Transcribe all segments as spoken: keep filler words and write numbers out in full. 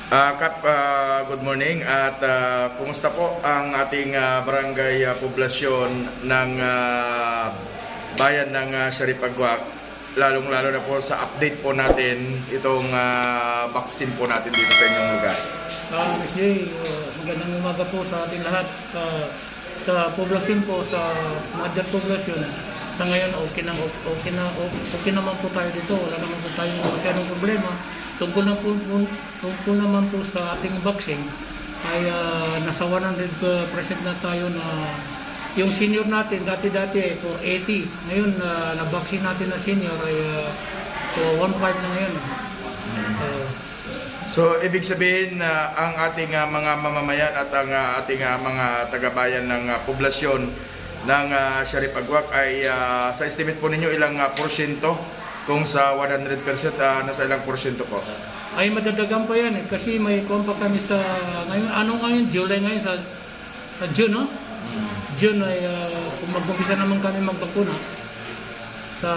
Ah, Kap, ah, good morning at ah, kumusta po ang ating ah, barangay ah, poblasyon ng ah, bayan ng uh, Sharipagwak, lalong-lalo na po sa update po natin itong ah, vaccine po natin dito sa inyong lugar. Uh, Miss Jay, uh, magandang umaga po sa ating lahat. Uh, sa poblasyon po, sa mother poblasyon, sa ngayon okay na, okay na, okay naman po tayo dito. Wala naman po tayong masyadong problema. Tungkol, na po, tungkol naman po sa ating vaccine, ay uh, nasa one hundred percent na tayo na yung senior natin, dati-dati ay for eighty. Ngayon, uh, na-vaccine natin na senior ay uh, one five na ngayon. Uh, So, ibig sabihin na uh, ang ating uh, mga mamamayan at ang uh, ating uh, mga tagabayan ng uh, poblasyon ng uh, Sharipagwak ay uh, sa estimate po ninyo ilang uh, porsyento? Kung sa one hundred percent uh, nasa ilang porsyento po? Ay madadagan pa yan eh, kasi may kompa kami sa ngayon, ano ngayon, July ngayon sa, sa June, no? Hmm. June ay uh, kung mag-umpisa naman kami magbakuna sa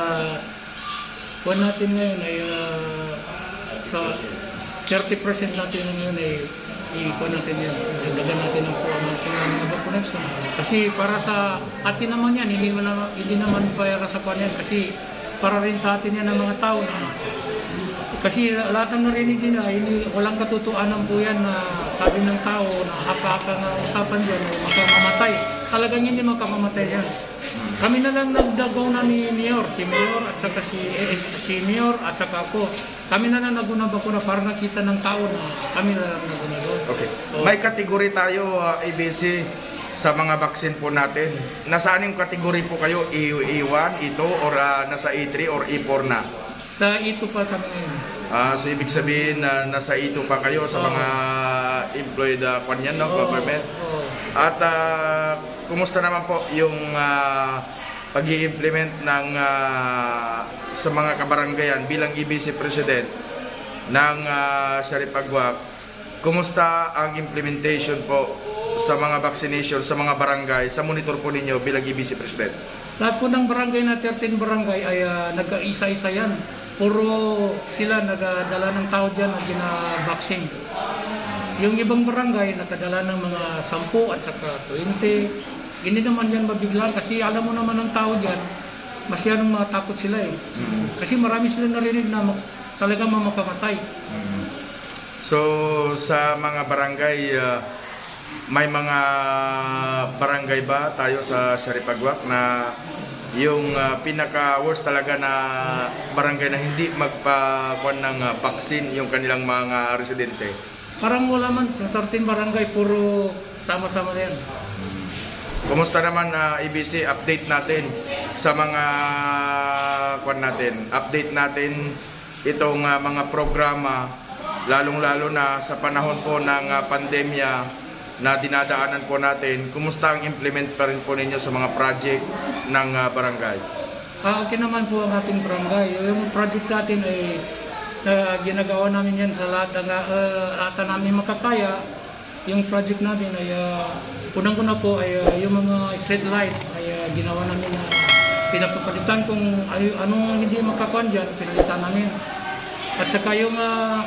buwan natin ngayon ay uh, sa thirty percent natin ngayon ay i-ikuha natin yan, dagdagan natin ang mga vaccination. Kasi para sa atin naman yan, hindi naman, hindi naman para sa pan yan, kasi para rin sa atin yan ng mga tao na kasi lahat ng narinig nila, hindi, walang katotohanan po yan na sabi ng tao na haka-haka nga usapan dyan ay makamamatay. Talagang hindi makamamatay yan. Kami na lang nagdagaw na ni Mayor, si Mayor at saka si, eh, si Mayor at saka ako. Kami na lang naguna bakuna para nakita ng tao na kami na lang naguna doon. Okay. So, may kategory tayo, uh, A B C, sa mga vaccine po natin. Nasaan yung kategory po kayo? E one, E two, or uh, nasa E three or E four na? Sa ito pa kami ngayon. Ah, so ibig sabihin na uh, nasa E two pa kayo sa oh. mga employed uh, kanyan, no? Oh, government. oh. At uh, kumusta naman po yung uh, pag-i-implement ng uh, sa mga kabaranggayan bilang E B C President ng uh, Sharipagwak? Kumusta ang implementation po sa mga vaccination sa mga barangay, sa monitor po ninyo bilang E B C President? Lahat po ng barangay na thirteen barangay ay uh, nag-isa-isa yan. Puro sila nagdala ng tao dyan na gina-vaccine. Yung ibang barangay nakadala ng mga ten at saka twenty. Hindi naman yan mabiglaan kasi alam mo naman ng tao dyan, masyadong matakot sila eh. Mm-hmm. Kasi marami sila narinig na talagang mamakamatay. Mm-hmm. So sa mga barangay, uh, may mga barangay ba tayo sa Sharipagwak na yung uh, pinaka-worst talaga na barangay na hindi magpakuan ng uh, vaccine yung kanilang mga residente? Parang wala man, sa thirteen barangay, puro sama-sama na yan. Kumusta naman uh, A B C, update natin sa mga kuan natin, update natin itong uh, mga programa, lalong-lalo na sa panahon po ng uh, pandemya na dinadaanan po natin. Kumusta ang implement pa rin po ninyo sa mga project ng uh, barangay? Ah, okay naman po ang ating barangay. Yung project natin ay uh, ginagawa namin yan sa lahat ng uh, lahat namin makakaya. Yung project namin ay uh, unang-una po ay uh, yung mga street light ay uh, ginawa namin na pinapapalitan kung ay, anong hindi makakuan dyan, pinalitan namin. At saka yung uh,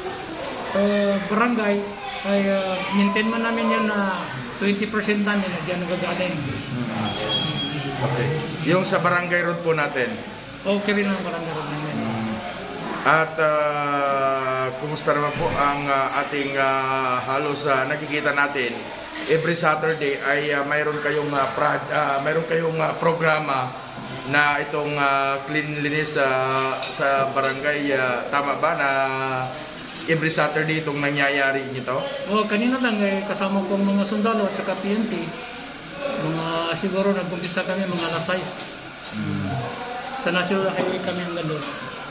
uh, barangay ay uh, maintain man namin yan na twenty percent namin na dyan nagagaling. Hmm. Okay. Yung sa barangay road po natin? Okay rin ang barangay road namin. Hmm. At uh, kumusta naman po ang uh, ating uh, halos uh, nakikita natin every Saturday ay uh, mayroon kayong uh, pra, uh, mayroon kayong uh, programa na itong uh, cleanliness uh, sa barangay, uh, tama ba na every Saturday itong nangyayari nito? Oh, kanina lang eh, kasama kong mga sundalo at saka P N P. Mga siguro nag-umpisa kami mga alas sais. Hmm. Sa National Highway kami ang gano'n.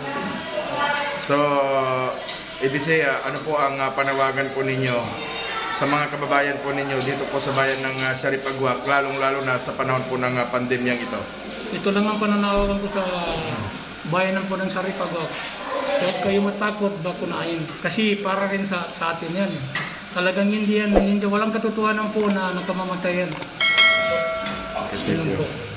So, ibig sabihin, ano po ang uh, panawagan po ninyo sa mga kababayan po ninyo dito po sa bayan ng uh, Sharipagwak, lalong-lalo na sa panahon po ng uh, pandemyang ito? Ito lang ang pananawagan ko sa bayan po ng Sharipagwak. Huwag kayo matakot, bakunain. Kasi para rin sa, sa atin yan. Talagang hindi yan, hindi, walang katotohanan po na nakamamatay yan. Okay, thank you.